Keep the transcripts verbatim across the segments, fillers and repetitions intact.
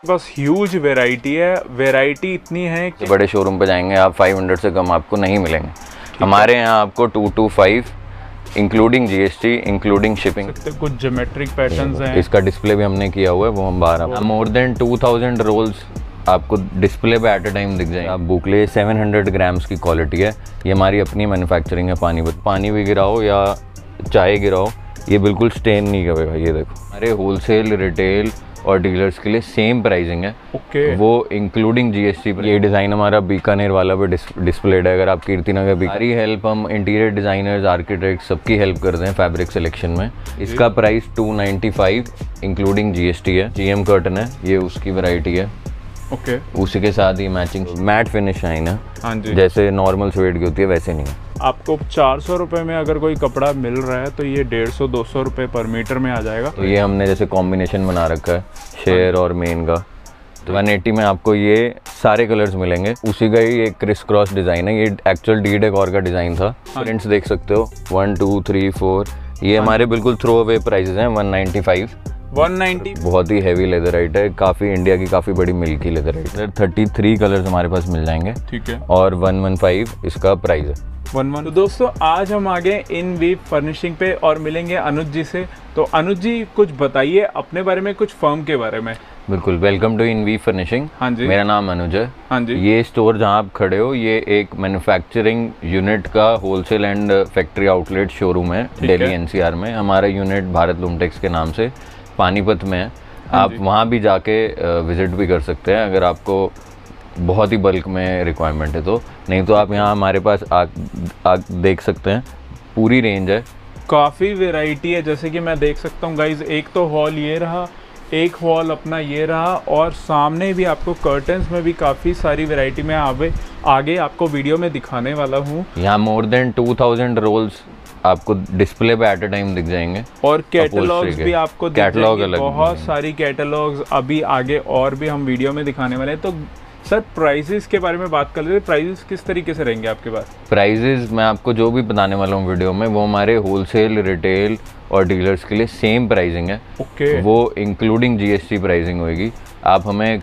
बस huge variety है, variety इतनी है कि बड़े शोरूम पे जाएंगे आप पाँच सौ से कम आपको नहीं मिलेंगे। हमारे यहाँ आपको two two five including GST including shipping. कुछ ज्योमेट्रिक पैटर्न्स हैं। इसका डिस्प्ले भी हमने किया हुआ है, वो हम बाहर more than two thousand rolls आपको डिस्प्ले पे एट अ टाइम दिख जाएंगे। आप बुकले सेवन हंड्रेड ग्राम्स की क्वालिटी है, ये हमारी अपनी मैन्युफैक्चरिंग है। पानी पानी भी गिराओ या चाय गिराओ ये बिल्कुल स्टेन नहीं करेगा। ये देखो हमारे होलसेल रिटेल और डीलर्स के लिए सेम प्राइसिंग है। Okay okay. वो इंक्लूडिंग जीएसटी। ये डिज़ाइन हमारा बीकानेर वाला पे डिस्प्लेड है। अगर आप कीर्तिनगर भी सारी हेल्प हम इंटीरियर डिज़ाइनर्स आर्किटेक्ट सबकी हेल्प करते हैं फैब्रिक सिलेक्शन में। इसका price two ninety five including GST है। जीएम कर्टन है, ये उसकी वैरायटी है। Okay okay. उसी के साथ ही मैचिंग मैट फिनिश शाइन है। हाँ जी, जैसे नॉर्मल स्वेट की होती है वैसे नहीं है। आपको चार सौ रुपये में अगर कोई कपड़ा मिल रहा है तो ये डेढ़ सौ दो सौ रुपये पर मीटर में आ जाएगा। तो ये हमने जैसे कॉम्बिनेशन बना रखा है शेयर और मेन का। तो वन एटी में आपको ये सारे कलर्स मिलेंगे। उसी का ही एक क्रिस क्रॉस डिज़ाइन है। ये एक्चुअल डी डेकोर का डिज़ाइन था। प्रिंट्स देख सकते हो वन टू थ्री फोर। ये हमारे बिल्कुल थ्रो अवे प्राइसेस हैं। One ninety five one ninety. बहुत ही हैवी लेदराइट है, काफ़ी इंडिया की काफ़ी बड़ी मिल्की लेदराइट है। थर्टी थ्री कलर्स हमारे पास मिल जाएंगे। ठीक है। और वन वन फाइव इसका प्राइस है। One one. तो दोस्तों आज हम आ गए इन वीव फर्निशिंग पे और मिलेंगे अनुज जी से। तो अनुज जी कुछ बताइए अपने बारे में, कुछ फर्म के बारे में। बिल्कुल, welcome to in weave furnishing. हाँ जी, मेरा नाम अनुज है। हाँ जी। ये स्टोर जहाँ आप खड़े हो ये एक मैन्युफैक्चरिंग यूनिट का wholesale and factory outlet showroom है दिल्ली एनसीआर में। हमारा यूनिट भारत लूमटेक्स के नाम से पानीपत में है। आप वहाँ भी जाके विजिट भी कर सकते हैं अगर आपको बहुत ही बल्क में रिक्वायरमेंट है तो। नहीं तो आप यहाँ हमारे पास आ, आ देख सकते हैं, पूरी रेंज है, काफ़ी वैरायटी है। जैसे कि मैं देख सकता हूँ गाइज, एक तो हॉल ये रहा, एक हॉल अपना ये रहा, और सामने भी आपको कर्टन्स में भी काफ़ी सारी वैरायटी में आगे आगे आपको वीडियो में दिखाने वाला हूँ। यहाँ more than two thousand rolls आपको डिस्प्ले पे एट अ टाइम दिख जाएंगे। और कैटलॉग्स भी आपको कैटलॉग अलग, बहुत सारी कैटलॉग्स अभी आगे और भी हम वीडियो में दिखाने वाले हैं। तो सर प्राइजेस के बारे में बात कर लेते हैं, प्राइजेस किस तरीके से रहेंगे आपके पास? प्राइजेस मैं आपको जो भी बताने वाला हूँ वीडियो में वो हमारे होलसेल रिटेल और डीलर्स के लिए सेम प्राइसिंग है। Okay okay. वो इंक्लूडिंग जीएसटी प्राइसिंग होगी। आप हमें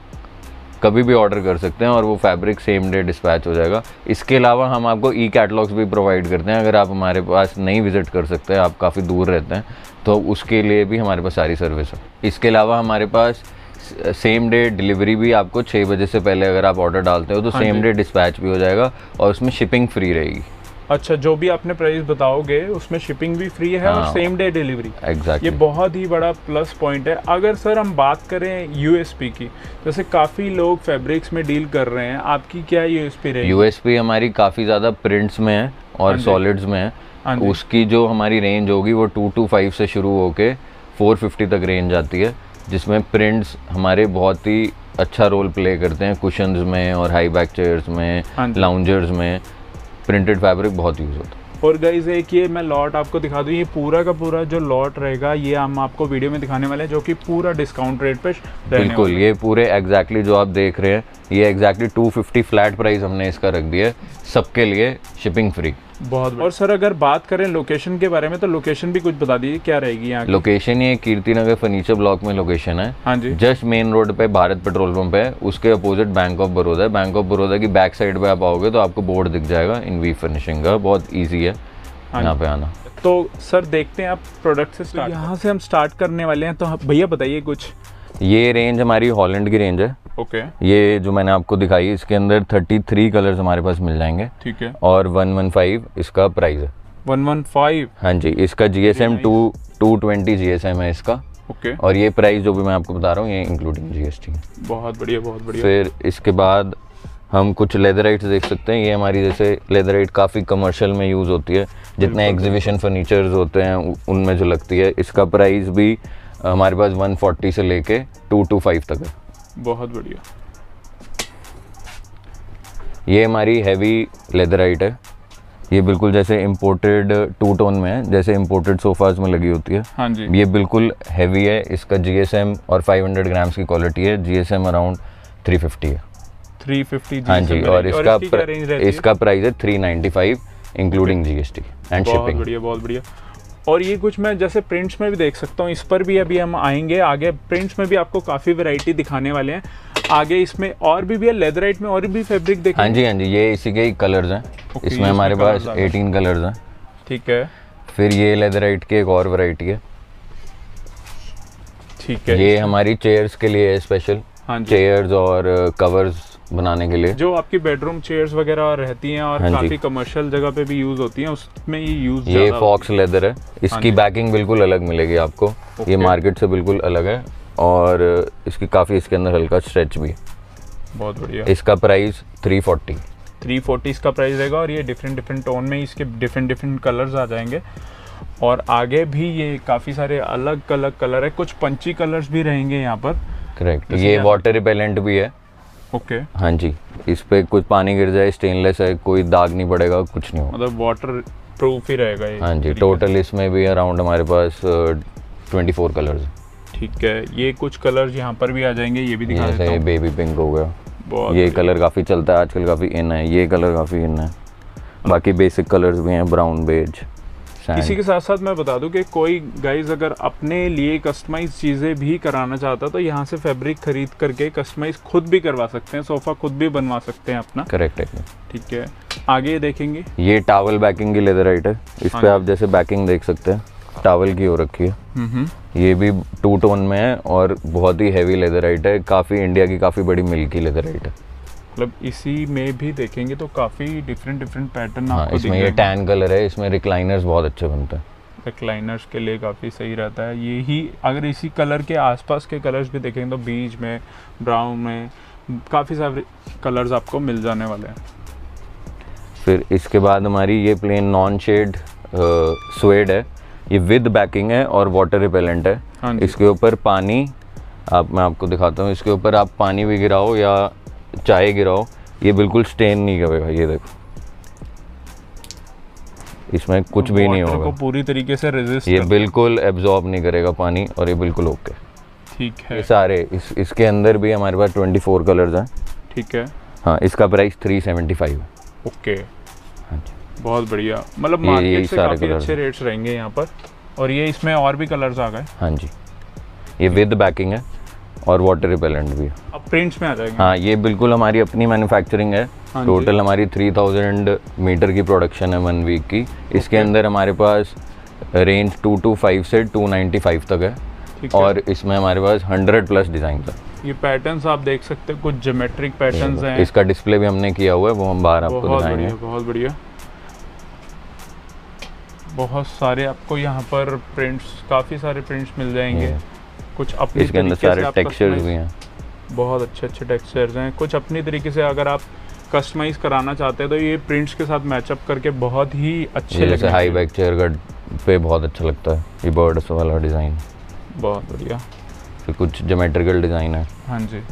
कभी भी ऑर्डर कर सकते हैं और वो फैब्रिक सेम डे डिस्पैच हो जाएगा। इसके अलावा हम आपको ई कैटलॉग्स भी प्रोवाइड करते हैं। अगर आप हमारे पास नहीं विजिट कर सकते, आप काफ़ी दूर रहते हैं, तो उसके लिए भी हमारे पास सारी सर्विस है। इसके अलावा हमारे पास सेम डे डिलीवरी भी, आपको छः बजे से पहले अगर आप ऑर्डर डालते हो तो सेम डे डिस्पैच भी हो जाएगा और उसमें शिपिंग फ्री रहेगी। अच्छा, जो भी आपने प्राइस बताओगे उसमें शिपिंग भी फ्री है। हाँ, और सेम डे डिलीवरी। एग्जैक्टली, ये बहुत ही बड़ा प्लस पॉइंट है। अगर सर हम बात करें यूएसपी की, जैसे काफ़ी लोग फैब्रिक्स में डील कर रहे हैं, आपकी क्या यूएसपी रहेगी? यूएसपी हमारी काफ़ी ज़्यादा प्रिंट्स में है और सॉलिड्स में है। उसकी जो हमारी रेंज होगी वो टू टू फाइव से शुरू होके फोर फिफ्टी तक रेंज आती है, जिसमें प्रिंट्स हमारे बहुत ही अच्छा रोल प्ले करते हैं। कुशन्स में और हाई बैक चेयर्स में, लाउंजर्स में प्रिंटेड फैब्रिक बहुत यूज़ होता है। और गाइस एक ये मैं लॉट आपको दिखा दूँ, ये पूरा का पूरा जो लॉट रहेगा ये हम आपको वीडियो में दिखाने वाले हैं, जो कि पूरा डिस्काउंट रेट पे बिल्कुल। ये पूरे एग्जैक्टली जो आप देख रहे हैं ये exactly two fifty flat price हमने इसका रख दिया है, सबके लिए शिपिंग फ्री। बहुत। और सर अगर बात करें लोकेशन के बारे में तो लोकेशन भी कुछ बता दीजिए, क्या रहेगी यहाँ की? लोकेशन ये कीर्तिनगर फर्नीचर ब्लॉक में लोकेशन है। हाँ जी, जस्ट मेन रोड पे भारत पेट्रोल पंप है, उसके अपोजिट बैंक ऑफ बड़ौदा है। बैंक ऑफ बड़ौदा की बैक साइड पे आप आओगे तो आपको बोर्ड दिख जाएगा इन वी फर्निशिंग का, बहुत ईजी है यहाँ पे आना। तो सर देखते हैं आप प्रोडक्ट से स्टार्ट। यहाँ से हम स्टार्ट करने वाले हैं, तो भैया बताइए कुछ। ये रेंज हमारी हॉलैंड की रेंज है। Okay okay. ये जो मैंने आपको दिखाई इसके अंदर थर्टी थ्री कलर्स हमारे पास मिल जाएंगे। ठीक है। और वन वन फाइव इसका प्राइस है। One one five? हाँ जी, इसका GSM two two twenty GSM है इसका। Okay okay. और ये प्राइस जो भी मैं आपको बता रहा हूँ ये इंक्लूडिंग जीएसटी। बहुत बढ़िया, बहुत बढ़िया। फिर इसके बाद हम कुछ लेदराइट्स देख सकते हैं। ये हमारी जैसे लेदराइट काफ़ी कमर्शियल में यूज़ होती है, जितने एग्जीबिशन फर्नीचर्स होते हैं उनमें जो लगती है। इसका प्राइस भी हमारे पास वन फोर्टी से लेके टू टू फाइव तक है। बहुत बढ़िया। ये हमारी हैवी लेदराइट है। ये बिल्कुल जैसे इम्पोर्टेड टू टोन में है, जैसे इम्पोर्टेड सोफाज में लगी होती है। हाँ जी। ये बिल्कुल हैवी है। इसका जीएसएम और फाइव हंड्रेड ग्राम्स की क्वालिटी है। जीएसएम अराउंड थ्री फिफ्टी है। Three fifty? हाँ जी। और इसका और प्र, इसका प्राइस है three ninety five including GST and shipping. बहुत बढ़िया, बहुत बढ़िया। और ये कुछ मैं जैसे प्रिंट्स में भी देख सकता हूँ, इस पर भी अभी हम आएंगे आगे। प्रिंट्स में भी आपको काफ़ी वैरायटी दिखाने वाले हैं आगे। इसमें और भी भी है, लेदराइट में और भी फैब्रिक देखेंगे। हाँ जी हाँ जी, ये इसी के ही कलर्स हैं। okay, इसमें हमारे पास अठारह कलर्स हैं। ठीक है। फिर ये लेदराइट की एक और वैरायटी है। ठीक है। ये हमारी चेयर्स के लिए है स्पेशल। हाँ जी, चेयर्स और कवर्स बनाने के लिए, जो आपकी बेडरूम चेयर्स वगैरह रहती हैं और हाँ काफी कमर्शियल जगह पे भी यूज होती हैं, उसमें ये यूज ये फॉक्स लेदर है। इसकी हाँ बैकिंग बिल्कुल अलग मिलेगी आपको। ये मार्केट से बिल्कुल अलग है और इसकी काफ़ी इसके अंदर हल्का स्ट्रेच भी है। बहुत बढ़िया। इसका price three forty three forty इसका प्राइस रहेगा और ये डिफरेंट डिफरेंट टोन में इसके डिफरेंट डिफरेंट कलर्स आ जाएंगे। और आगे भी ये काफ़ी सारे अलग अलग कलर है, कुछ पंची कलर्स भी रहेंगे यहाँ पर। करेक्ट। ये वाटर रिपेलेंट भी है। ओके। हाँ जी, इस पे कुछ पानी गिर जाए, स्टेनलेस है, कोई दाग नहीं पड़ेगा, कुछ नहीं होगा, मतलब वाटर प्रूफ ही रहेगा ये। हाँ जी। टोटल इसमें भी अराउंड हमारे पास ट्वेंटी फोर कलर्स। ठीक है। ये कुछ कलर्स यहाँ पर भी आ जाएंगे, ये भी दिखा देता जैसे हूँ। बेबी पिंक हो गया, बहुत ये कलर काफ़ी चलता है आजकल, काफ़ी इन है। ये कलर काफ़ी इन है। बाकी बेसिक कलर्स भी हैं, ब्राउन, बेज। इसी के साथ साथ मैं बता दूं कि कोई गाइज अगर अपने लिए कस्टमाइज चीज़ें भी कराना चाहता है तो यहाँ से फैब्रिक खरीद करके कस्टमाइज खुद भी करवा सकते हैं, सोफ़ा खुद भी बनवा सकते हैं अपना। करेक्ट है। ठीक है। आगे देखेंगे, ये टावल बैकिंग की लेदराइट है। इस पे आप जैसे बैकिंग देख सकते हैं, टावल की हो रखी है। ये भी टू टोन में है और बहुत ही हैवी लेदराइट है। काफ़ी इंडिया की काफ़ी बड़ी मिल्की लेदराइट है। मतलब इसी में भी देखेंगे तो काफ़ी डिफरेंट डिफरेंट पैटर्न हाँ, आपको इसमें ये टैन कलर है। इसमें रिक्लाइनर्स बहुत अच्छे बनते हैं। रिक्लाइनर्स के लिए काफ़ी सही रहता है। ये ही अगर इसी कलर के आसपास के कलर्स भी देखेंगे तो बीज में, ब्राउन में काफ़ी सारे कलर्स आपको मिल जाने वाले हैं। फिर इसके बाद हमारी ये प्लेन नॉन शेड स्वेड है। ये विद बैकिंग है और वाटर रिपेलेंट है। हाँ, इसके ऊपर पानी, आप मैं आपको दिखाता हूँ, इसके ऊपर आप पानी भी गिराओ या चाय गिराओ, ये बिल्कुल स्टेन नहीं करेगा। ये देखो, इसमें कुछ भी नहीं होगा, को पूरी तरीके से रेजिस्ट, ये बिल्कुल एब्जॉर्ब नहीं करेगा पानी और ये बिल्कुल ओके। ठीक है। ये सारे इस इसके अंदर भी हमारे पास ट्वेंटी फोर कलर्स हैं। ठीक है। हाँ, इसका प्राइस थ्री सेवेंटी फाइव है। ओके। हाँ जी, बहुत बढ़िया। मतलब ये- मार्केट यही से सारे काफ़ी कलर्स अच्छे रेट्स रहेंगे यहाँ पर। और ये इसमें और भी कलर्स आ गए। हाँ जी, ये विद बैकिंग है और वाटर रिपेलेंट भी है। अब प्रिंट्स में आ जाएंगे। हाँ, ये बिल्कुल हमारी अपनी मैन्युफैक्चरिंग है। हाँ टोटल हमारी थ्री थाउजेंड मीटर की प्रोडक्शन है वन वीक की। इसके अंदर हमारे पास रेंज टू टू फाइव से टू नाइन्टी फाइव तक है। ठीक है। और इसमें हमारे पास हंड्रेड प्लस डिज़ाइन है। ये पैटर्न्स आप देख सकते हैं, कुछ ज्योमेट्रिक पैटर्न्स हैं। इसका डिस्प्ले भी हमने किया हुआ है, वो हम बाहर आपको बहुत दिखाएंगे। बढ़िया, बहुत बढ़िया। बहुत सारे आपको यहाँ पर प्रिंट्स, काफ़ी सारे प्रिंट्स मिल जाएंगे। कुछ अपनी इसके अंदर तरीके से सारे आप टेक्सचर्स customize- भी हैं। बहुत अच्छे अच्छे टेक्सचर्स हैं। कुछ अपनी तरीके से अगर आप कस्टमाइज कराना चाहते हैं तो ये प्रिंट्स के साथ मैचअप करके बहुत ही अच्छे ये जैसे लगेंगे। हाई बैक चेयर का पे बहुत अच्छा लगता है, ये बर्ड्स वाला डिज़ाइन। बहुत बढ़िया। फिर कुछ ज्योमेट्रिकल डिज़ाइन है। हाँ जी।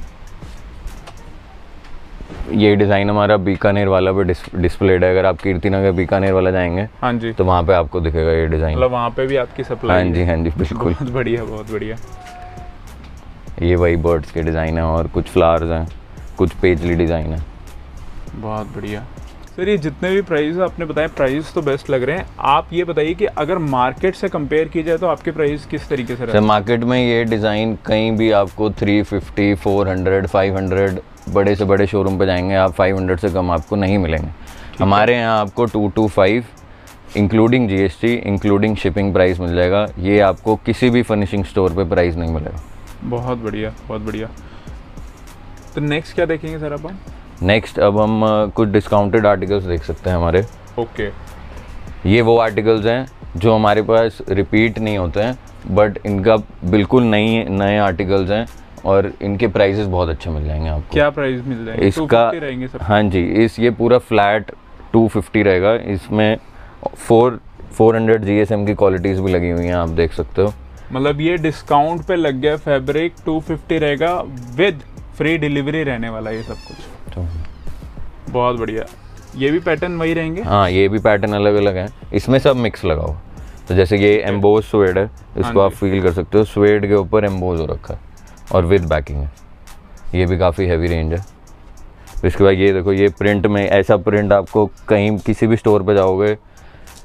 ये डिज़ाइन हमारा बीकानेर वाला पे डिस, डिस्प्लेड है। अगर आप कीर्तिनगर बीकानेर वाला जाएंगे हाँ जी, तो वहाँ पे आपको दिखेगा ये डिज़ाइन। मतलब वहाँ पे भी आपकी सप्लाई। हाँ जी, हाँ जी, बिल्कुल। बहुत बढ़िया, बहुत बढ़िया। ये वही बर्ड्स के डिज़ाइन है और कुछ फ्लावर्स हैं, कुछ पेजली डिज़ाइन है। बहुत बढ़िया। सर ये जितने भी प्राइस आपने बताए, प्राइस तो बेस्ट लग रहे हैं। आप ये बताइए कि अगर मार्केट से कंपेयर की जाए तो आपके प्राइस किस तरीके से रहते सर, मार्केट में ये डिज़ाइन कहीं भी आपको three fifty, four hundred, five hundred, बड़े से बड़े शोरूम पे जाएंगे आप फाइव हंड्रेड से कम आपको नहीं मिलेंगे। हमारे यहाँ आपको two two five including GST, including shipping price मिल जाएगा। ये आपको किसी भी फर्निशिंग स्टोर पे प्राइस नहीं मिलेगा। बहुत बढ़िया, बहुत बढ़िया। तो नेक्स्ट क्या देखेंगे सर अपन? नेक्स्ट अब हम uh, कुछ डिस्काउंटेड आर्टिकल्स देख सकते हैं हमारे। ओके। ये वो आर्टिकल्स हैं जो हमारे पास रिपीट नहीं होते हैं, बट इनका बिल्कुल नई नए आर्टिकल्स हैं और इनके प्राइसेस बहुत अच्छे मिल जाएंगे आपको। क्या प्राइस मिल जाएंगे? इसका टू फिफ्टी रहेंगे सब? हाँ जी, इस ये पूरा फ्लैट टू फिफ्टी रहेगा। इसमें four four hundred G S M की क्वालिटीज़ भी लगी हुई हैं, आप देख सकते हो। मतलब ये डिस्काउंट पे लग गया फैब्रिक, टू फिफ्टी रहेगा, विद फ्री डिलीवरी रहने वाला ये सब कुछ। तो बहुत बढ़िया। ये भी पैटर्न वही रहेंगे? हाँ, ये भी पैटर्न अलग अलग हैं, इसमें सब मिक्स लगा हुआ। तो जैसे ये एम्बोज स्वेड है, इसको आप फील कर सकते हो, स्वेड के ऊपर एम्बोज हो रखा है और विद बैकिंग है। ये भी काफ़ी हैवी रेंज है। इसके बाद ये देखो, ये प्रिंट में ऐसा प्रिंट आपको कहीं किसी भी स्टोर पे जाओगे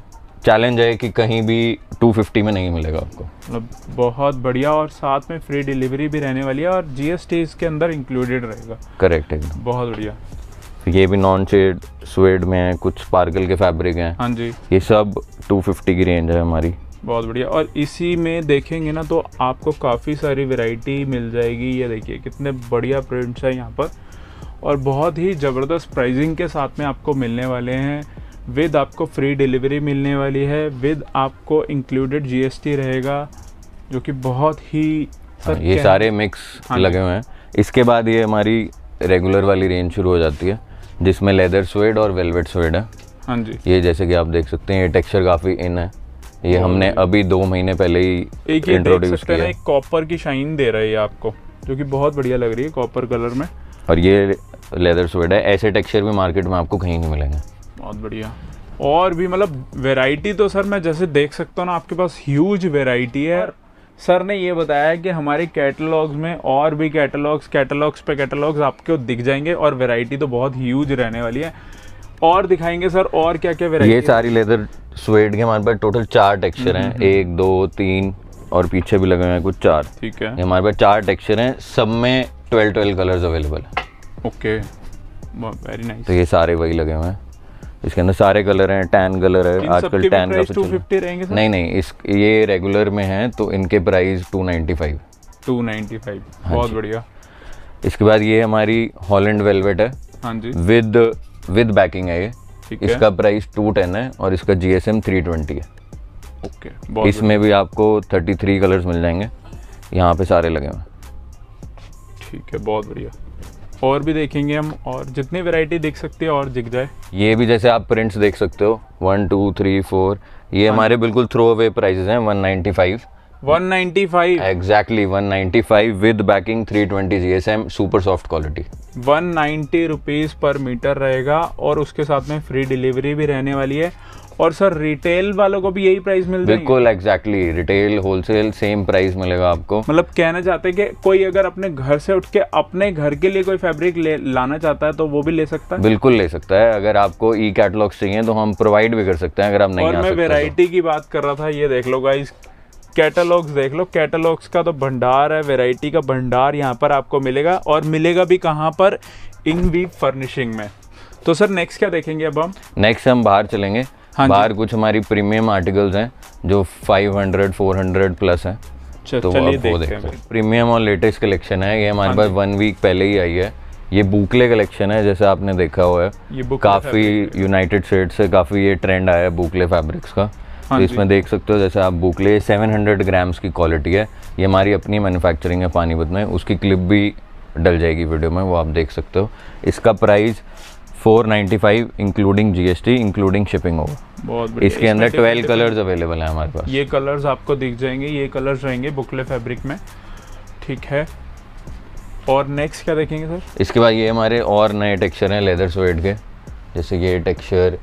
चैलेंज है कि कहीं भी टू फिफ्टी में नहीं मिलेगा आपको। मतलब बहुत बढ़िया, और साथ में फ्री डिलीवरी भी रहने वाली है और जीएसटी इसके अंदर इंक्लूडेड रहेगा। करेक्ट एकदम। बहुत बढ़िया। ये भी नॉन शेड स्वेड में है, कुछ स्पार्कल के फैब्रिक हैं। हाँ जी, ये सब टू फिफ्टी की रेंज है हमारी। बहुत बढ़िया। और इसी में देखेंगे ना तो आपको काफ़ी सारी वैरायटी मिल जाएगी। ये देखिए कितने बढ़िया प्रिंट्स है यहाँ पर, और बहुत ही ज़बरदस्त प्राइसिंग के साथ में आपको मिलने वाले हैं। विद आपको फ्री डिलीवरी मिलने वाली है, विद आपको इंक्लूडेड जीएसटी रहेगा, जो कि बहुत ही हाँ, ये सारे मिक्स हाँ लगे हुए हैं। इसके बाद ये हमारी रेगुलर वाली रेंज शुरू हो जाती है, जिसमें लेदर स्वेड और वेलवेट स्वेड है। हाँ जी, ये जैसे कि आप देख सकते हैं, ये टेक्सचर काफ़ी इन है। ये हमने अभी दो महीने पहले ही एक इंट्रोड्यूस किया है। एक कॉपर की शाइन दे रही है आपको, जो कि बहुत बढ़िया लग रही है कॉपर कलर में। और ये लेदर स्वेड है। ऐसे टेक्सचर भी मार्केट में आपको कहीं नहीं मिलेंगे। बहुत बढ़िया। और भी मतलब वैरायटी तो सर मैं जैसे देख सकता हूँ ना, आपके पास ह्यूज वैरायटी है। सर ने ये बताया कि हमारे कैटलॉग्स में और भी कैटलॉग्स कैटलॉग्स पे कैटलॉग्स आपको दिख जाएंगे, और वैरायटी तो बहुत ह्यूज रहने वाली है। और दिखाएंगे सर और क्या क्या वैरायटी? ये सारी लेदर स्वेड के हमारे पास टोटल चार टेक्सचर हैं, एक दो तीन और पीछे भी लगे हुए हैं कुछ चार। ठीक है, हमारे पास चार टेक्सचर हैं, सब में ट्वेल्व ट्वेल्व कलर्स अवेलेबल है। Okay, very nice. तो ये सारे वही लगे हुए हैं। इसके अंदर सारे कलर हैं, टैन कलर है, आजकल टैन का टू फिफ्टी रहेंगे सर? नहीं नहीं, इस ये रेगुलर में है तो इनके price two ninety five. Two ninety five, बहुत बढ़िया। इसके बाद ये हमारी हॉलैंड वेलवेट है। हाँ जी, विद विद बैकिंग है ये। ठीक है। इसका प्राइस टू टेन है और इसका जीएसएम थ्री ट्वेंटी है। ओके, बहुत इसमें भी आपको थर्टी थ्री कलर्स मिल जाएंगे, यहाँ पे सारे लगे हुए हैं। ठीक है, बहुत बढ़िया। और भी देखेंगे हम, और जितनी वैरायटी देख सकते हैं और दिख जाए। ये भी जैसे आप प्रिंट्स देख सकते हो, वन टू थ्री फोर, ये हमारे बिल्कुल थ्रो अवे प्राइसेस हैं। One ninety five one ninety five exactly one ninety five with backing three twenty GSM, super soft quality. One ninety rupees per metre रहेगा, और उसके साथ में फ्री डिलीवरी भी रहने वाली है। और सर रिटेल वालों को भी यही प्राइस मिल जाएगी? बिल्कुल exactly, retail wholesale same price मिलेगा आपको। मतलब कहना चाहते हैं कि कोई अगर अपने घर से उठ के अपने घर के लिए कोई फैब्रिक ले लाना चाहता है तो वो भी ले सकता है? बिल्कुल ले सकता है। अगर आपको ई कैटलॉग्स चाहिए तो हम प्रोवाइड भी कर सकते हैं, अगर आप नहीं आ और मैं सकते वेराइटी की बात कर रहा था, ये देख लो गाइस, कैटलॉग्स देख लो। कैटलॉग्स का तो भंडार है, वैरायटी का भंडार यहाँ पर आपको मिलेगा। और मिलेगा भी कहाँ पर? इन वी फर्निशिंग में। तो सर नेक्स्ट क्या देखेंगे अब हम? नेक्स्ट हम बाहर चलेंगे। हाँ, बाहर कुछ हमारी प्रीमियम आर्टिकल्स हैं जो five hundred four hundred plus हैं। तो चलिए आप वो देखते हैं। देखते हैं। प्रीमियम और लेटेस्ट कलेक्शन है ये, हमारे पास वन वीक पहले ही आई है। ये बुकले कलेक्शन है, जैसे आपने देखा हुआ है, ये बुकले काफ़ी यूनाइटेड स्टेट्स से काफ़ी ये ट्रेंड आया है बुकले फैब्रिक्स का। हाँ तो इसमें देख सकते हो, जैसे आप बुकले सेवन हंड्रेड ग्राम्स की क्वालिटी है। ये हमारी अपनी मैन्युफैक्चरिंग है पानीपत में, उसकी क्लिप भी डल जाएगी वीडियो में, वो आप देख सकते हो। इसका price four ninety five including GST including shipping होगा। बहुत बढ़िया। इसके अंदर ट्वेल्व कलर्स अवेलेबल हैं हमारे पास। ये कलर्स आपको दिख जाएंगे, ये कलर्स रहेंगे बुकले फैब्रिक में। ठीक है, और नेक्स्ट क्या देखेंगे सर? इसके बाद ये हमारे और नए टेक्सचर हैं लेदर स्वेड के, जैसे ये टेक्सचर,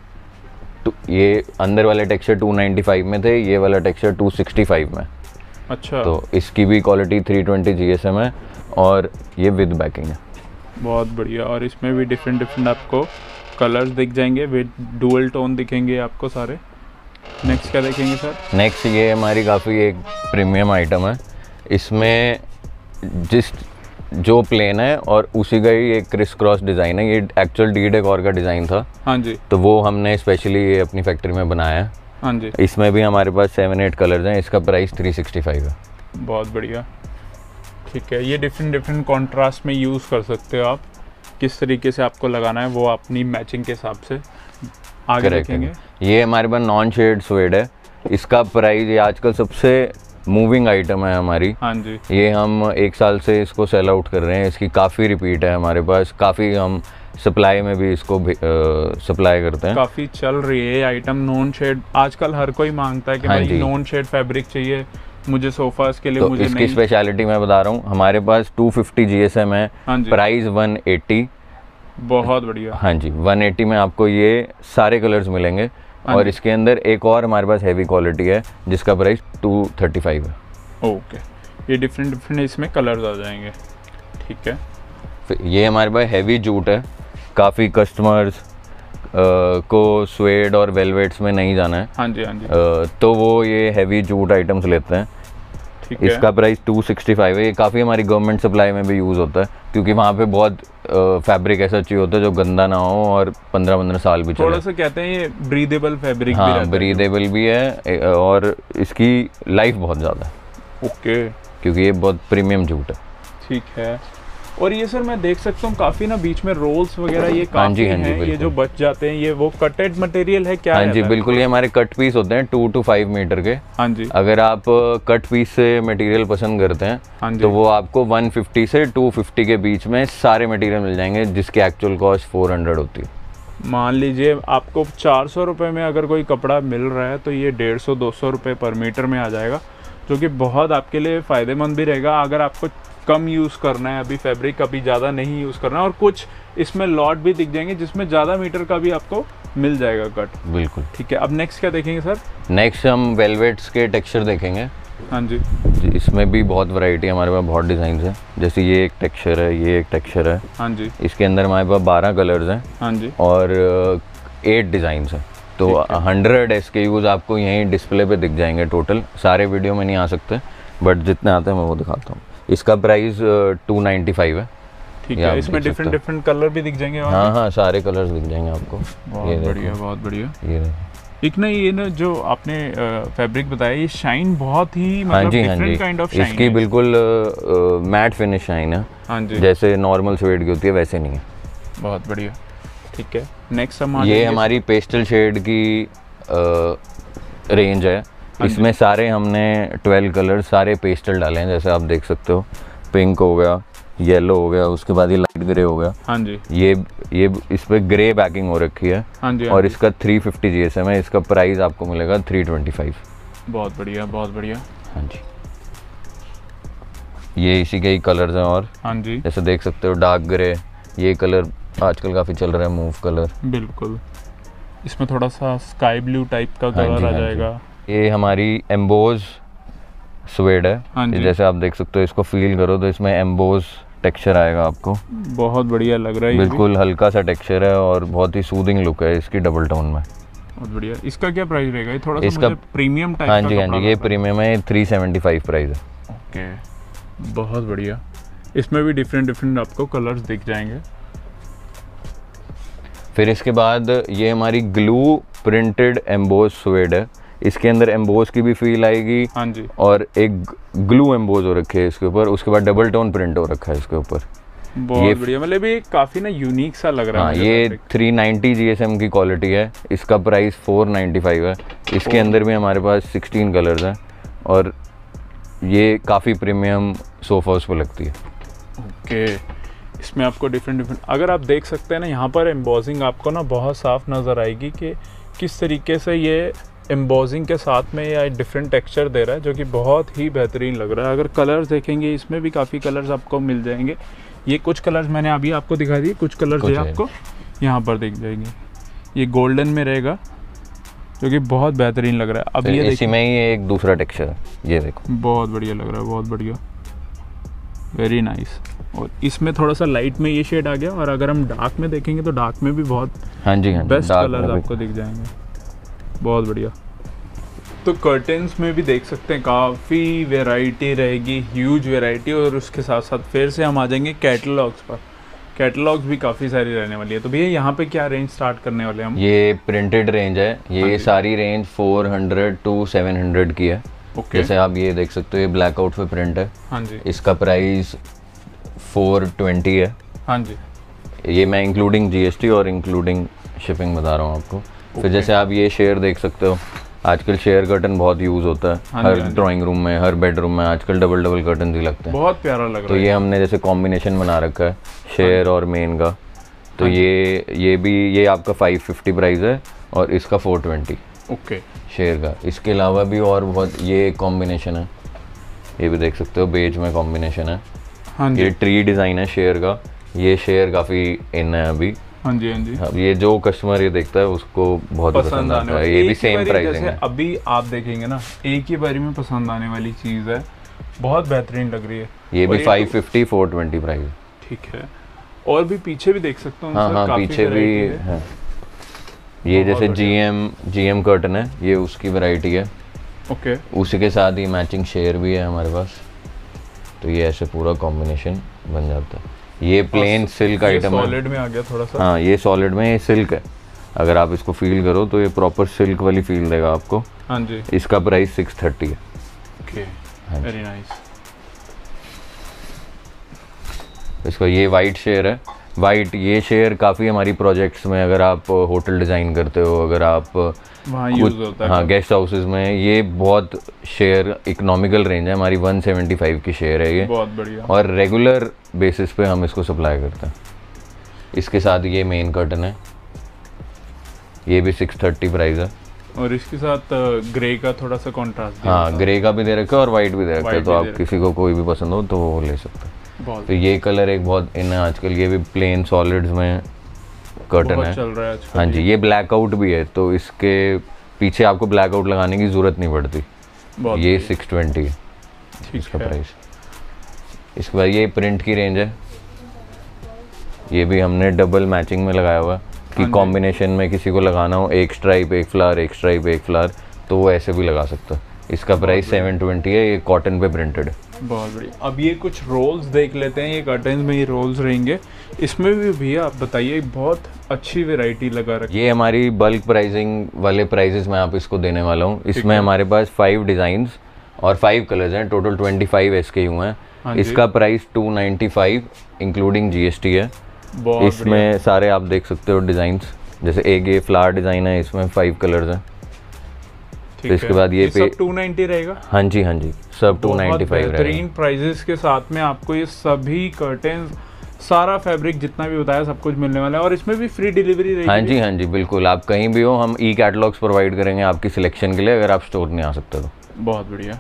ये अंदर वाले टेक्सचर टू नाइन्टी फाइव में थे, ये वाला टेक्सचर टू सिक्सटी फाइव में। अच्छा, तो इसकी भी क्वालिटी थ्री ट्वेंटी जीएसएम है और ये विद बैकिंग है। बहुत बढ़िया। और इसमें भी डिफरेंट डिफरेंट आपको कलर्स दिख जाएंगे, विद डुअल टोन दिखेंगे आपको सारे। नेक्स्ट क्या देखेंगे सर? नेक्स्ट ये हमारी काफ़ी एक प्रीमियम आइटम है। इसमें जिस जो प्लेन है और उसी का ही एक क्रिस क्रॉस डिज़ाइन है। ये एक्चुअल डी डेकोर का डिज़ाइन था। हाँ जी, तो वो हमने स्पेशली ये अपनी फैक्ट्री में बनाया है। हाँ जी। इसमें भी हमारे पास सेवन एट कलर्स हैं। इसका प्राइस थ्री सिक्सटी फाइव है। बहुत बढ़िया। ठीक है, ये डिफरेंट डिफरेंट कॉन्ट्रास्ट में यूज़ कर सकते हो आप, किस तरीके से आपको लगाना है वो अपनी मैचिंग के हिसाब से। आगे देखेंगे, ये हमारे पास नॉन शेड स्वेड है। इसका प्राइस, ये आजकल सबसे मूविंग आइटम है हमारी। हाँ जी, ये हम एक साल से इसको सेल आउट कर रहे हैं। इसकी काफ़ी रिपीट है हमारे पास, काफ़ी हम सप्लाई में भी इसको सप्लाई करते हैं। काफ़ी चल रही है ये आइटम नॉन शेड। आजकल हर कोई मांगता है कि हाँ भाई जी। नॉन शेड फैब्रिक चाहिए मुझे सोफास के लिए। तो मुझे इसकी नहीं। स्पेशलिटी मैं बता रहा हूँ, हमारे पास टू फिफ्टी जीएसएम है, हाँ जी, प्राइस वन एटी। बहुत बढ़िया। हाँ जी, वन एटी में आपको ये सारे कलर्स मिलेंगे। हाँ और जी। इसके अंदर एक और हमारे पास हैवी क्वालिटी है जिसका प्राइस टू थर्टी फाइव है। ओके, ये डिफरेंट डिफरेंट इसमें कलर्स आ जाएंगे। ठीक है, फिर ये हमारे पास हैवी जूट है। काफ़ी कस्टमर्स को स्वेड और वेलवेट्स में नहीं जाना है, हाँ जी हाँ जी, uh, तो वो ये हैवी जूट आइटम्स लेते हैं। ठीक है। इसका प्राइस टू सिक्सटी फाइव है। ये काफ़ी हमारी गवर्नमेंट सप्लाई में भी यूज़ होता है, क्योंकि वहाँ पे बहुत फैब्रिक ऐसा चाहिए होता है जो गंदा ना हो और पंद्रह पंद्रह साल भी चले। थोड़ा सा कहते हैं ये ब्रीदेबल फैब्रिक भी हाँ, रहता है। ब्रीदेबल भी है और इसकी लाइफ बहुत ज़्यादा है। ओके, क्योंकि ये बहुत प्रीमियम जूट है। ठीक है। और ये सर मैं देख सकता हूँ काफ़ी ना बीच में रोल्स वगैरह ये हाँ जी, काफ़ी हाँ जी, हैं, ये बिल्कुल। जो बच जाते हैं, ये वो कटेड मटेरियल है क्या? हाँ रहता जी है? बिल्कुल, ये हमारे कट पीस होते हैं टू टू फाइव मीटर के। हाँ जी अगर आप कट पीस से मटेरियल पसंद करते हैं हाँ जी, तो वो आपको वन फिफ्टी से टू फिफ्टी के बीच में सारे मटेरियल मिल जाएंगे, जिसकी एक्चुअल कॉस्ट फोर हंड्रेड होती है। मान लीजिए आपको चार सौ रुपये में अगर कोई कपड़ा मिल रहा है तो ये डेढ़ सौ दो सौ रुपये पर मीटर में आ जाएगा, जो कि बहुत आपके लिए फ़ायदेमंद भी रहेगा अगर आपको कम यूज़ करना है, अभी फैब्रिक अभी ज़्यादा नहीं यूज़ करना है। और कुछ इसमें लॉट भी दिख जाएंगे जिसमें ज़्यादा मीटर का भी आपको मिल जाएगा कट। बिल्कुल। ठीक है, अब नेक्स्ट क्या देखेंगे सर? नेक्स्ट हम वेलवेट्स के टेक्सचर देखेंगे। हाँ जी, इसमें भी बहुत वैरायटी है, हमारे पास बहुत डिज़ाइन है। जैसे ये एक टेक्सचर है, ये एक टेक्सचर है। हाँ जी, इसके अंदर हमारे पास बारह कलर्स हैं हाँ जी, और एट डिज़ाइन हैं। तो हंड्रेड एस के यूज़ आपको यहीं डिस्प्ले पे दिख जाएंगे टोटल। सारे वीडियो में नहीं आ सकते, बट जितने आते हैं मैं वो दिखाता हूँ। इसका प्राइस टू नाइन्टी फाइव है। ठीक है। इसमें डिफरेंट डिफरेंट कलर भी दिख जाएंगे? हाँ हाँ, सारे कलर्स दिख जाएंगे आपको। बहुत बढ़िया, बहुत बढ़िया। ये एक ना ये ना जो आपने फैब्रिक बताया, ये शाइन बहुत ही मतलब हाँ जी, हाँ डिफरेंट जी, काइंड ऑफ शाइन इसकी बिल्कुल मैट फिनिश शाइन है। हाँ जी, जैसे नॉर्मल स्वेड की होती है वैसे नहीं है। बहुत बढ़िया। ठीक है, नेक्स्ट हम ये हमारी पेस्टल शेड की रेंज है। इसमें सारे हमने ट्वेल्व कलर सारे पेस्टल डाले हैं, जैसे आप देख सकते हो। पिंक हो गया, येलो हो गया, उसके बाद ये लाइट ग्रे हो गया। हाँ जी, ये ये इस पे ग्रे बैकिंग हो रखी है। हाँ जी, हाँ और जी। इसका थ्री फिफ्टी जीएसएम है। इसका प्राइस आपको मिलेगा थ्री ट्वेंटी फाइव। बहुत बढ़िया, बहुत बढ़िया। हाँ जी, ये इसी के ही कलर्स हैं। और हाँ जी, जैसे देख सकते हो डार्क ग्रे, ये कलर आजकल काफ़ी चल रहा है, मूव कलर। बिल्कुल। इसमें थोड़ा सा स्काई ब्लू टाइप का हाँ कलर जी, आ हाँ जी। जाएगा। ये हमारी एम्बोज स्वेड है। हाँ जी। जैसे आप देख सकते हो, इसको फील करो तो इसमें एम्बोज टेक्सचर आएगा आपको। बहुत बढ़िया लग रहा है ये भी। बिल्कुल हल्का सा टेक्सचर है और बहुत ही सूदिंग लुक है इसकी डबल टोन में। बहुत बढ़िया। इसका क्या प्राइस रहेगा? ये थोड़ा सा इसका मुझे प्रीमियम टाइप हाँ का जी, हाँ कपड़ा जी, ये लग रहा प्रीमियम है। थ्री सेवेंटी फाइव प्राइस है। है। ओके, बहुत बढ़िया। इसमें भी डिफरेंट डिफरेंट आपको कलर्स दिख जाएंगे। फिर इसके बाद ये हमारी ग्लू प्रिंटेड एम्बोज स्वेड है। इसके अंदर एम्बोज की भी फील आएगी। हाँ जी, और एक ग्लू एम्बोज हो रखे है इसके ऊपर। उसके बाद डबल टोन प्रिंट हो रखा है इसके ऊपर। बहुत बढ़िया। मतलब ये काफी ना यूनिक सा लग रहा हाँ, है मुझे ये fabric। थ्री नाइन्टी जीएसएम की क्वालिटी है। इसका प्राइस फोर नाइन्टी फाइव है। इसके अंदर भी हमारे पास सिक्सटीन कलर्स हैं और ये काफ़ी प्रीमियम सोफास पे लगती है। ओके, इसमें आपको डिफरेंट डिफरेंट अगर आप देख सकते हैं ना, यहाँ पर एम्बोजिंग आपको ना बहुत साफ नज़र आएगी कि किस तरीके से ये एम्बोजिंग के साथ में या डिफरेंट टेक्सचर दे रहा है, जो कि बहुत ही बेहतरीन लग रहा है। अगर कलर्स देखेंगे, इसमें भी काफ़ी कलर्स आपको मिल जाएंगे। ये कुछ कलर्स मैंने अभी आपको दिखा दिए, कुछ कलर्स ये आपको यहाँ पर दिख जाएंगे। ये गोल्डन में रहेगा, जो कि बहुत बेहतरीन लग रहा है। अब ये इसी में ही एक दूसरा टेक्सचर है, ये देखो। बहुत बढ़िया लग रहा है, बहुत बढ़िया, वेरी नाइस। और इसमें थोड़ा सा लाइट में ये शेड आ गया, और अगर हम डार्क में देखेंगे तो डार्क में भी बहुत हाँ जी, हाँ जी, बेस्ट dark कलर्स में भी। आपको दिख जाएंगे। बहुत बढ़िया। तो कर्टेंस में भी देख सकते हैं काफ़ी वैरायटी रहेगी, ह्यूज वैरायटी। और उसके साथ साथ फिर से हम आ जाएंगे कैटलॉग्स पर। कैटलॉग्स भी काफ़ी सारी रहने वाली है। तो भैया यहाँ पे क्या रेंज स्टार्ट करने वाले हैं हम? ये प्रिंटेड रेंज है। ये सारी range four hundred to seven hundred की है। ओके, जैसे आप ये देख सकते हो, ये ब्लैकआउट पे प्रिंट है। हाँ जी, इसका प्राइस फोर ट्वेंटी है। हाँ जी, ये मैं इंक्लूडिंग जीएसटी और इंक्लूडिंग शिपिंग बता रहा हूँ आपको। फिर Okay. जैसे आप ये शेयर देख सकते हो, आजकल शेयर कर्टन बहुत यूज़ होता है। हाँ जी, हर हाँ जी। ड्राइंग रूम में, हर बेडरूम में आजकल डबल डबल कर्टन ही लगते हैं। बहुत प्यारा लग तो रहा है। ये हमने जैसे कॉम्बिनेशन बना रखा है शेयर और मेन का। तो ये ये भी ये आपका फाइव फिफ्टी प्राइस है और इसका फोर ट्वेंटी ओके, शेयर का। इसके अलावा भी और बहुत, ये एक कॉम्बिनेशन है, ये भी देख सकते हो, बेज में कॉम्बिनेशन है। हाँ ये जी, ट्री डिज़ाइन है शेयर का। ये शेयर काफ़ी इन है अभी। हाँ जी, हाँ जी, अब ये जो कस्टमर ये देखता है उसको बहुत पसंद पसंद आने आता है। वाली। ये एक भी ही सेम बारी प्राइसिंग जैसे है। अभी आप देखेंगे ना, एक ही बारी में पसंद आने वाली चीज़ है, बहुत बेहतरीन लग रही है। ये और भी five fifty four twenty price है। ठीक है। और भी पीछे भी देख सकते हो हाँ सर, हाँ, काफी पीछे भी variety है। है। ये जैसे G M G M curtain है, ये उसकी वैरायटी है। ओके। उसी के साथ ही मैचिंग शेयर भी है हमारे पास, तो ये ऐसे पूरा कॉम्बिनेशन बन जाता है। ये प्लेन सिल्क आइटम है, सॉलिड में आ गया थोड़ा सा। हाँ ये सॉलिड में, ये सिल्क है। अगर आप इसको फील करो तो ये प्रॉपर सिल्क वाली फील देगा आपको। हाँ जी। इसका प्राइस सिक्स थर्टी है। Okay, very nice. इसका ये वाइट शेयर है। वाइट ये शेयर काफ़ी हमारी प्रोजेक्ट्स में, अगर आप होटल डिज़ाइन करते हो, अगर आप वहाँ यूज़ होता है, हाँ गेस्ट हाउसेज में, ये बहुत शेयर इकोनॉमिकल रेंज है हमारी। वन सेवेंटी फाइव की शेयर है ये, बहुत बढ़िया। और रेगुलर बेसिस पे हम इसको सप्लाई करते हैं। इसके साथ ये मेन कर्टन है, ये भी सिक्स थर्टी प्राइस है। और इसके साथ ग्रे का थोड़ा सा कॉन्ट्रास्ट। हाँ ग्रे का भी दे रखा है और वाइट भी दे रखा है, तो आप किसी को कोई भी पसंद हो तो वो ले सकते हैं। तो ये कलर एक बहुत इन है आजकल, ये भी प्लेन सॉलिड्स में कर्टन है, चल रहा है आजकल। हाँ जी। ये ब्लैकआउट भी है, तो इसके पीछे आपको ब्लैकआउट लगाने की ज़रूरत नहीं पड़ती। ये सिक्स ट्वेंटी है इसका प्राइस। इसके बाद ये प्रिंट की रेंज है, ये भी हमने डबल मैचिंग में लगाया हुआ कि कॉम्बिनेशन में किसी को लगाना हो, एक स्ट्राइप एक फ्लावर, एक स्ट्राइप एक फ्लावर, तो वो ऐसे भी लगा सकता है। इसका प्राइस सेवन ट्वेंटी है, ये कॉटन पे प्रिंटेड है। बहुत बढ़िया। अब ये कुछ रोल्स देख लेते हैं, ये कर्टन में ही रोल्स रहेंगे। इसमें भी भैया आप बताइए, बहुत अच्छी वैरायटी लगा रखी है। ये हमारी बल्क प्राइसिंग वाले प्राइजेस में आप इसको देने वाला हूँ। इसमें हमारे पास फाइव डिज़ाइंस और फाइव कलर्स हैं, total twenty five S K U हैं। इसका price two ninety five including GST है। इसमें सारे आप देख सकते हो डिज़ाइंस, जैसे एक ये फ्लावर डिज़ाइन है, इसमें फाइव कलर्स हैं। तो इसके बाद ये, ये सब टू नाइन्टी रहेगा। हाँ जी हाँ जी, सब टू नाइन्टी फाइव रहेगा। बेहतरीन प्राइजेस के साथ में आपको ये सभी कर्टेन्स, सारा फैब्रिक जितना भी बताया सब कुछ मिलने वाला है। और इसमें भी फ्री डिलीवरी रहेगी। हाँ जी हाँ जी बिल्कुल, आप कहीं भी हो, हम ई कैटलॉग्स प्रोवाइड करेंगे आपकी सिलेक्शन के लिए, अगर आप स्टोर नहीं आ सकते तो। बहुत बढ़िया।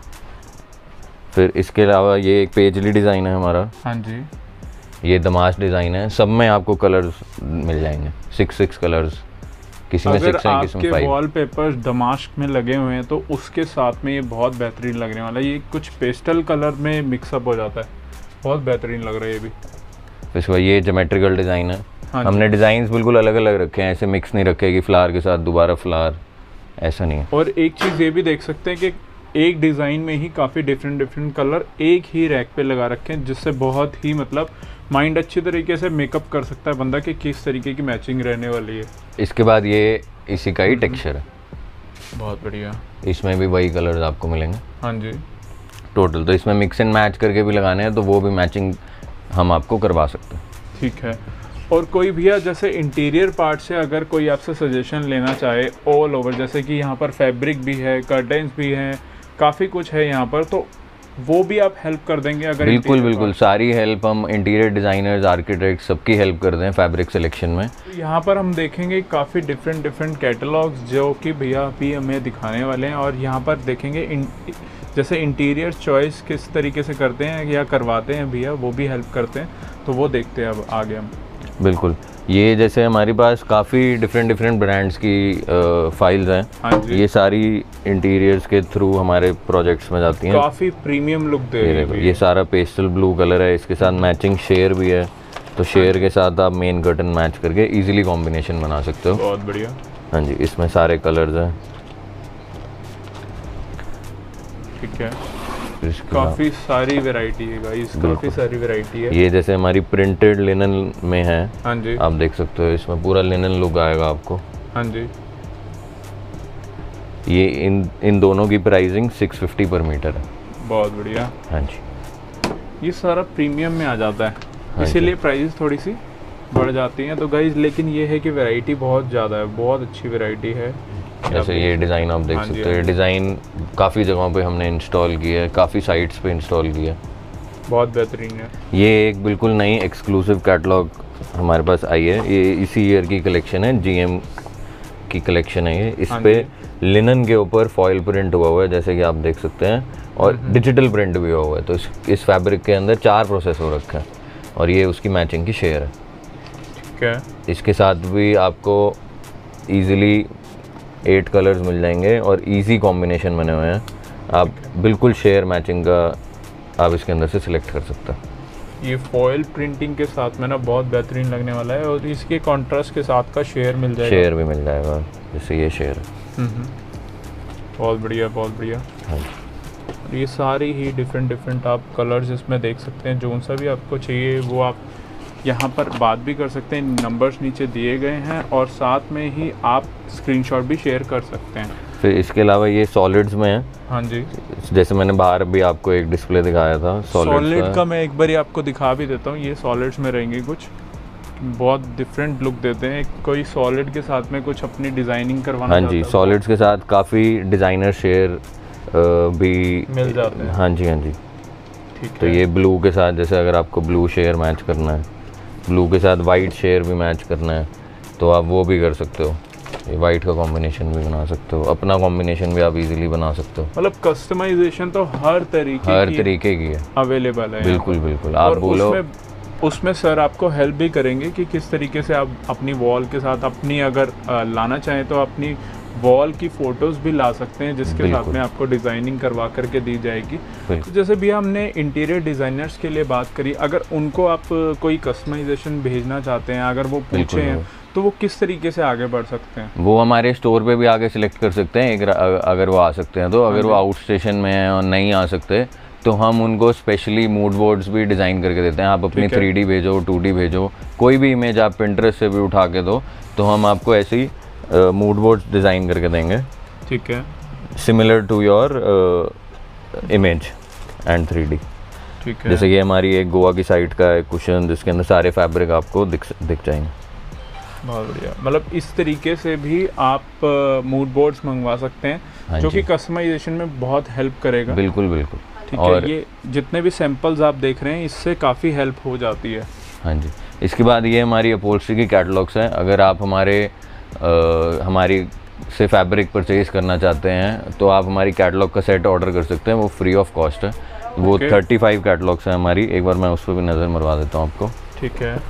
फिर इसके अलावा ये एक पेजली डिज़ाइन है हमारा। हाँ जी। ये दमाश डिज़ाइन है, सब में आपको कलर्स मिल जाएंगे, सिक्स सिक्स कलर्स, किसी में सिक्स है, किसी में फाइव। वॉलपेपर्स दमाश्क में लगे हुए हैं, तो उसके साथ में ये बहुत बेहतरीन लगने वाला है। ये कुछ पेस्टल कलर में मिक्सअप हो जाता है, बहुत बेहतरीन लग रहा है ये भी। इसके बाद ये ज्योमेट्रिकल डिज़ाइन है। हाँ हमने डिज़ाइंस बिल्कुल अलग अलग रखे हैं, ऐसे मिक्स नहीं रखे कि फ्लावर के साथ दोबारा फ्लावर, ऐसा नहीं है। और एक चीज़ ये भी देख सकते हैं कि एक डिज़ाइन में ही काफ़ी डिफरेंट डिफरेंट कलर एक ही रैक पे लगा रखे हैं, जिससे बहुत ही मतलब माइंड अच्छी तरीके से मेकअप कर सकता है बंदा कि किस तरीके की मैचिंग रहने वाली है। इसके बाद ये इसी का ही टेक्सचर है, बहुत बढ़िया। इसमें भी वही कलर्स आपको मिलेंगे। हाँ जी। टोटल तो इसमें मिक्स एंड मैच करके भी लगाने हैं, तो वो भी मैचिंग हम आपको करवा सकते हैं। ठीक है। और कोई भैया जैसे इंटीरियर पार्ट से अगर कोई आपसे सजेशन लेना चाहे ऑल ओवर, जैसे कि यहाँ पर फैब्रिक भी है, कर्टेंस भी हैं, काफ़ी कुछ है यहाँ पर, तो वो भी आप हेल्प कर देंगे? अगर बिल्कुल बिल्कुल, सारी हेल्प हम इंटीरियर डिज़ाइनर्स, आर्किटेक्ट सबकी हेल्प कर दें फैब्रिक सिलेक्शन में। यहाँ पर हम देखेंगे काफ़ी डिफरेंट डिफरेंट कैटलॉग्स जो कि भैया अभी हमें दिखाने वाले हैं। और यहाँ पर देखेंगे इन, जैसे इंटीरियर चॉइस किस तरीके से करते हैं या करवाते हैं भैया, वो भी हेल्प करते हैं, तो वो देखते हैं अब आगे हम। बिल्कुल, ये जैसे हमारे पास काफ़ी डिफरेंट डिफरेंट ब्रांड्स की फाइल्स हैं। हाँ जी। ये सारी इंटीरियर्स के थ्रू हमारे प्रोजेक्ट्स में जाती हैं। काफ़ी प्रीमियम लुक दे रही है। ये सारा पेस्टल ब्लू कलर है, इसके साथ मैचिंग शेयर भी है, तो शेयर के साथ आप मेन कर्टन मैच करके इजीली कॉम्बिनेशन बना सकते हो। बहुत बढ़िया। हाँ जी, इसमें सारे कलर्स हैं। ठीक है, काफ़ी सारी वैरायटी है गाइस, काफ़ी सारी वैरायटी है। ये जैसे हमारी प्रिंटेड लिनन में है। हाँ जी। आप देख सकते हो, इसमें पूरा लिनन लुक आएगा आपको। हाँ जी। ये इन इन दोनों की प्राइसिंग सिक्स फिफ्टी पर मीटर है। बहुत बढ़िया। हाँ जी, ये सारा प्रीमियम में आ जाता है, हाँ इसीलिए प्राइस थोड़ी सी बढ़ जाती हैं। तो गाइस लेकिन ये है कि वैरायटी बहुत ज़्यादा है, बहुत अच्छी वैरायटी है। जैसे ये डिज़ाइन आप देख सकते हो, ये डिज़ाइन काफ़ी जगहों पे हमने इंस्टॉल किया है, काफ़ी साइट्स पे इंस्टॉल किया है, बहुत बेहतरीन है। ये एक बिल्कुल नई एक्सक्लूसिव कैटलॉग हमारे पास आई है, ये इसी ईयर की कलेक्शन है, जीएम की कलेक्शन है ये। इस पे लिनन के ऊपर फॉयल प्रिंट हुआ हुआ है, जैसे कि आप देख सकते हैं, और डिजिटल प्रिंट भी हुआ हुआ है। तो इस इस फैब्रिक के अंदर चार प्रोसेस हो रखा है, और ये उसकी मैचिंग की शेयर है। ठीक है। इसके साथ भी आपको ईजिली एट कलर्स मिल जाएंगे और इजी कॉम्बिनेशन बने हुए हैं। आप बिल्कुल शेयर मैचिंग का आप इसके अंदर से सिलेक्ट कर सकते हैं। ये फॉयल प्रिंटिंग के साथ में ना बहुत बेहतरीन लगने वाला है, और इसके कॉन्ट्रास्ट के साथ का शेयर मिल जाएगा। शेयर भी मिल जाएगा, जैसे ये शेयर। बहुत बढ़िया बहुत बढ़िया। हाँ, ये सारी ही डिफरेंट डिफरेंट आप कलर्स इसमें देख सकते हैं। जो सा भी आपको चाहिए वो आप यहाँ पर बात भी कर सकते हैं, नंबर्स नीचे दिए गए हैं, और साथ में ही आप स्क्रीनशॉट भी शेयर कर सकते हैं। फिर इसके अलावा ये सॉलिड्स में है। हाँ जी, जैसे मैंने बाहर भी आपको एक डिस्प्ले दिखाया था सॉलिड का, का मैं एक बार आपको दिखा भी देता हूँ। ये सॉलिड्स में रहेंगे, कुछ बहुत डिफरेंट लुक देते हैं। कोई सॉलिड के साथ में कुछ अपनी डिज़ाइनिंग करवाना। हाँ जी, सॉलिड्स के साथ काफ़ी डिज़ाइनर शेयर भी मिल जाते हैं। हाँ जी हाँ जी, ठीक तो है। ये ब्लू के साथ, जैसे अगर आपको ब्लू शेयर मैच करना है, ब्लू के साथ वाइट शेयर भी मैच करना है, तो आप वो भी कर सकते हो। ये वाइट का कॉम्बिनेशन भी बना सकते हो, अपना कॉम्बिनेशन भी आप इजीली बना सकते हो। मतलब कस्टमाइजेशन तो हर तरीके हर की तरीके की है, अवेलेबल है। बिल्कुल बिल्कुल। आप बोलो उसमें, उसमें सर आपको हेल्प भी करेंगे कि किस तरीके से आप अपनी वॉल के साथ अपनी अगर आ, लाना चाहें तो अपनी वॉल की फ़ोटोज़ भी ला सकते हैं, जिसके साथ में आपको डिज़ाइनिंग करवा करके दी जाएगी। तो जैसे भी हमने इंटीरियर डिज़ाइनर्स के लिए बात करी, अगर उनको आप कोई कस्टमाइजेशन भेजना चाहते हैं, अगर वो पूछे हैं तो वो किस तरीके से आगे बढ़ सकते हैं? वो हमारे स्टोर पे भी आगे सिलेक्ट कर सकते हैं, एक अगर वो आ सकते हैं तो। अगर वो आउट स्टेशन में हैं और नहीं आ सकते तो हम उनको स्पेशली मूड बोर्ड्स भी डिज़ाइन करके देते हैं। आप अपनी थ्री डी भेजो, टू डी भेजो, कोई भी इमेज आप पिंटरेस्ट से भी उठा के दो, तो हम आपको ऐसे ही मूड बोर्ड्स डिज़ाइन करके देंगे। ठीक है, similar to your image and three D. ठीक है। जैसे ये हमारी एक गोवा की साइट का एक कुशन, जिसके अंदर सारे फैब्रिक आपको दिख दिख जाएंगे। बहुत बढ़िया। मतलब इस तरीके से भी आप मूड बोर्ड्स मंगवा सकते हैं, हाँ जो कि कस्टमाइजेशन में बहुत हेल्प करेगा। बिल्कुल बिल्कुल। ठीक है, ये जितने भी सैंपल्स आप देख रहे हैं इससे काफ़ी हेल्प हो जाती है। हाँ जी। इसके बाद ये हमारी अपहोल्स्ट्री की कैटलॉग्स हैं। अगर आप हमारे आ, हमारी से फैब्रिक परचेज करना चाहते हैं तो आप हमारी कैटलॉग का सेट ऑर्डर कर सकते हैं, वो फ्री ऑफ कॉस्ट है। वो थर्टी फाइव कैटलॉग्स हैं हमारी। एक बार मैं उस पर भी नज़र मरवा देता हूँ आपको। ठीक है।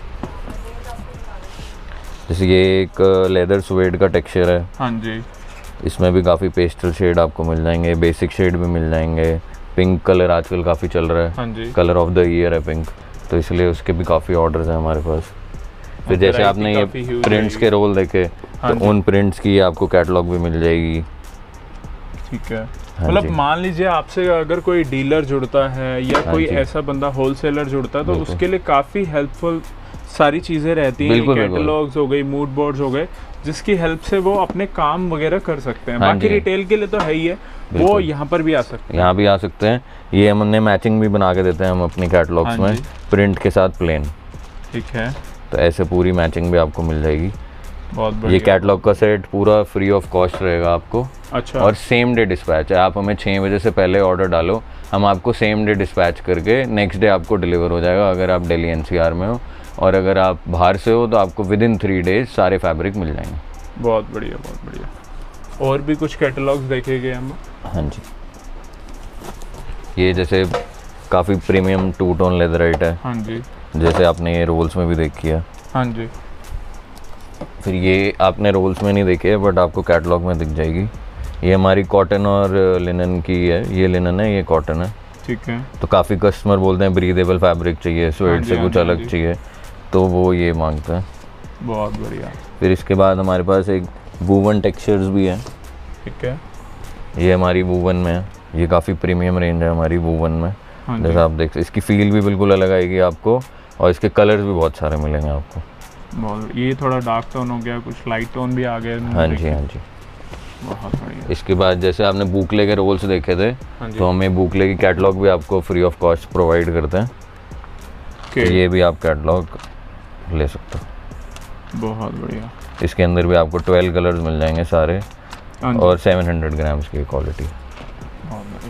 जैसे ये एक लेदर सुएड का टेक्सचर है। हाँ जी, इसमें भी काफ़ी पेस्टल शेड आपको मिल जाएंगे, बेसिक शेड भी मिल जाएंगे। पिंक कलर आजकल काफ़ी चल रहा है। हाँ जी, कलर ऑफ द ईयर है पिंक, तो इसलिए उसके भी काफ़ी ऑर्डर्स हैं हमारे पास। फिर जैसे आपने ये प्रिंट्स के रोल देखे, हाँ तो उन प्रिंट्स की आपको कैटलॉग भी मिल जाएगी। ठीक है। हाँ मतलब मान लीजिए आपसे अगर कोई डीलर जुड़ता है या हाँ कोई जी। ऐसा बंदा होलसेलर जुड़ता है तो बिल्कुल। उसके लिए काफ़ी हेल्पफुल सारी चीज़ें रहती हैं। बिल्कुल, बिल्कुल। कैटलॉग्स हो गई, मूड बोर्ड्स हो गए, जिसकी हेल्प से वो अपने काम वगैरह कर सकते हैं। हाँ बाकी जी। रिटेल के लिए तो है ही है, वो यहाँ पर भी आ सकते हैं। यहाँ भी आ सकते हैं। ये हमने मैचिंग भी बना के देते हैं हम अपनी कैटलॉग्स हाँ में, जी। प्रिंट के साथ प्लेन। ठीक है, तो ऐसे पूरी मैचिंग भी आपको मिल जाएगी। बहुत ये बढ़िया। कैटलॉग का सेट पूरा फ्री ऑफ कॉस्ट रहेगा आपको। अच्छा। और सेम डे डिस्पैच है। आप हमें छः बजे से पहले ऑर्डर डालो, हम आपको सेम डे डिस्पैच करके नेक्स्ट डे आपको डिलीवर हो जाएगा, अगर आप दिल्ली एनसीआर में हो। और अगर आप बाहर से हो तो आपको विद इन थ्री डेज सारे फैब्रिक मिल जाएंगे। बहुत बढ़िया बहुत बढ़िया। और भी कुछ कैटलॉग्स देखे गए हम। हाँ जी, ये जैसे काफ़ी प्रीमियम टू टोन लेदराइट है। हाँ जी, जैसे आपने ये रोल्स में भी देखी है। हाँ जी। फिर ये आपने रोल्स में नहीं देखी है बट आपको कैटलॉग में दिख जाएगी। ये हमारी कॉटन और लिनन की है। ये लिनन है, ये कॉटन है। ठीक है। तो काफ़ी कस्टमर बोलते हैं ब्रीदेबल फैब्रिक चाहिए, स्वेट हाँ जी, से हाँ कुछ जी, हाँ अलग जी। चाहिए, तो वो ये मांगते हैं। बहुत बढ़िया। फिर इसके बाद हमारे पास एक वूवन टेक्सचर्स भी है। ठीक है। ये हमारी वूवन में है। ये काफ़ी प्रीमियम रेंज है हमारी वूवन में। हाँ जी। जैसा आप देख, इसकी फील भी बिल्कुल अलग आएगी आपको, और इसके कलर्स भी बहुत सारे मिलेंगे आपको। बहुत, ये थोड़ा डार्क टोन हो गया, कुछ लाइट टोन भी आ गया। हाँ जी, हाँ जी। बहुत बढ़िया। इसके बाद जैसे आपने बूकले के रोल्स देखे थे, हाँ जी। तो हमें बूकले की कैटलॉग भी आपको फ्री ऑफ कॉस्ट प्रोवाइड करते हैं। तो ये भी आप कैटलॉग ले सकते हो। बहुत बढ़िया। इसके अंदर भी आपको ट्वेल्व कलर्स मिल जाएंगे सारे, हाँ जी। और सेवन हंड्रेड ग्राम्स की क्वालिटी। बहुत बढ़िया।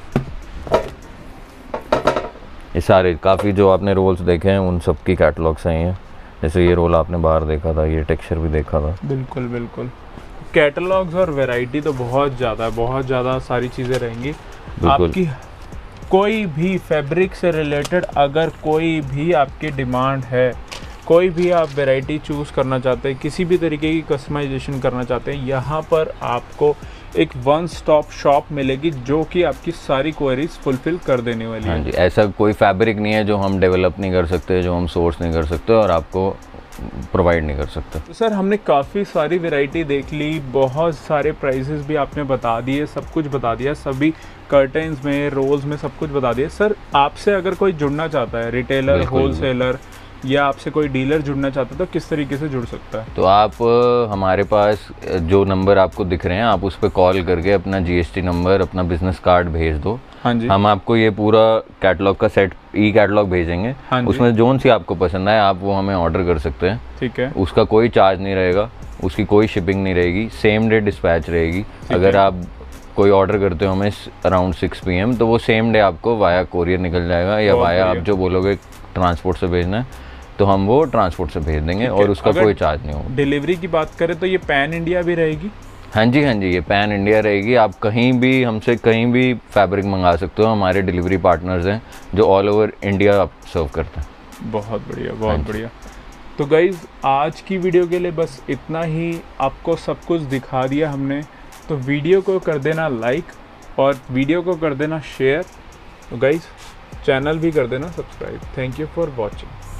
ये सारे काफ़ी जो आपने रोल्स देखे हैं उन सब की कैटलॉग्स हैं ये। जैसे ये रोल आपने बाहर देखा था, ये टेक्सचर भी देखा था। बिल्कुल बिल्कुल। कैटलॉग्स और वैरायटी तो बहुत ज़्यादा बहुत ज़्यादा सारी चीज़ें रहेंगी आपकी। कोई भी फैब्रिक से रिलेटेड अगर कोई भी आपकी डिमांड है, कोई भी आप वैरायटी चूज़ करना चाहते हैं, किसी भी तरीके की कस्टमाइजेशन करना चाहते हैं, यहाँ पर आपको एक वन स्टॉप शॉप मिलेगी जो कि आपकी सारी क्वेरीज फुलफिल कर देने वाली हाँ है। जी, ऐसा कोई फैब्रिक नहीं है जो हम डेवलप नहीं कर सकते, जो हम सोर्स नहीं कर सकते और आपको प्रोवाइड नहीं कर सकते। तो सर हमने काफ़ी सारी वैरायटी देख ली, बहुत सारे प्राइसेस भी आपने बता दिए, सब कुछ बता दिया, सभी कर्टेंस में, रोल्स में सब कुछ बता दिया। सर आपसे अगर कोई जुड़ना चाहता है, रिटेलर, होलसेलर या आपसे कोई डीलर जुड़ना चाहता है तो किस तरीके से जुड़ सकता है? तो आप हमारे पास जो नंबर आपको दिख रहे हैं आप उस पर कॉल करके अपना जीएसटी नंबर, अपना बिजनेस कार्ड भेज दो। हाँ जी। हम आपको ये पूरा कैटलॉग का सेट ई कैटलॉग भेजेंगे। हाँ जी। उसमें जोन सी आपको पसंद आए आप वो हमें ऑर्डर कर सकते हैं। ठीक है। उसका कोई चार्ज नहीं रहेगा, उसकी कोई शिपिंग नहीं रहेगी, सेम डे डिस्पैच रहेगी। अगर आप कोई ऑर्डर करते हो हमें अराउंड सिक्स पी एम तो वो सेम डे आपको वाया कोरियर निकल जाएगा, या वाया आप जो बोलोगे ट्रांसपोर्ट से भेजना है तो हम वो ट्रांसपोर्ट से भेज देंगे और उसका कोई चार्ज नहीं होगा। डिलीवरी की बात करें तो ये पैन इंडिया भी रहेगी? हाँ जी, हाँ जी, ये पैन इंडिया रहेगी। आप कहीं भी हमसे कहीं भी फैब्रिक मंगा सकते हो, हमारे डिलीवरी पार्टनर्स हैं जो ऑल ओवर इंडिया सर्व करते हैं। बहुत बढ़िया, बहुत बढ़िया। तो गाइज़ आज की वीडियो के लिए बस इतना ही, आपको सब कुछ दिखा दिया हमने। तो वीडियो को कर देना लाइक और वीडियो को कर देना शेयर। तो गाइज़ चैनल भी कर देना subscribe. Thank you for watching.